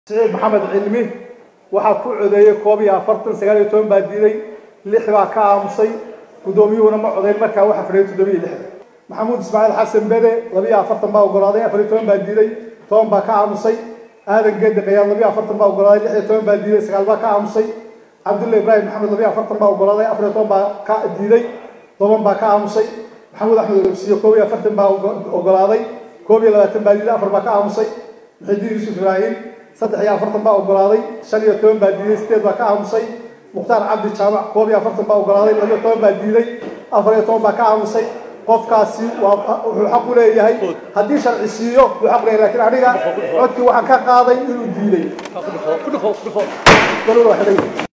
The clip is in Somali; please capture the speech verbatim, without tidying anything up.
سعيد محمد علمي waxaa ku codeeyay koob iyo afartan sagaal iyo toban baa diiday lix baa ka aamusay gudoomiyuhuna ma codeyn markaa waxa fadhiyay toddoba iyo lixdan maxamuud ismaaciil xasan bede laba iyo afartan baa ogolaaday afar iyo toban baa diiday toban baa ka aamusay aadan geedi qiyaad laba iyo afartan baa ogolaaday lix iyo toban baa diiday sagaal baa ka aamusay cabdulle ibraahim maxamed laba iyo afartan baa ogolaaday afar iyo toban baa ka diiday toban baa ka aamusay maxamuud axmed olofsiyo koob iyo afartan baa ogolaaday koob iyo labaatan baa diiday afar baa ka aamusay muxidiin yuusuf ibraahim saddex iyo afartan baa ogolaaday shan iyo toban baa diiday sideed baa ka aamusay mukhtaar cabdi jaamac koob iyo afartan baa ogolaaday laba iyo toban baa diiday afar iyo toban baa ka aamusay qofkaasi waa wuxuu xaq u leeyahay haddii sharci siiyo wuxuu xaq leeyahay laakiin aniga codkii waxaan ka qaaday inuu diiday